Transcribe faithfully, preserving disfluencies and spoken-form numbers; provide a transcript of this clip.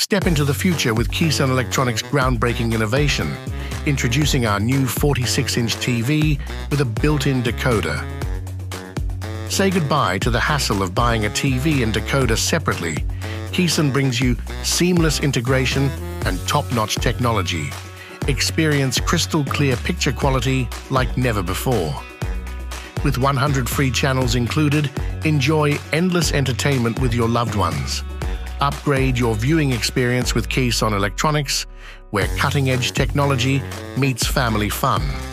Step into the future with Keson Electronics' groundbreaking innovation, introducing our new forty-six inch T V with a built-in decoder. Say goodbye to the hassle of buying a T V and decoder separately. Keson brings you seamless integration and top-notch technology. Experience crystal clear picture quality like never before. With one hundred free channels included, enjoy endless entertainment with your loved ones. Upgrade your viewing experience with Keson Electronics, where cutting-edge technology meets family fun.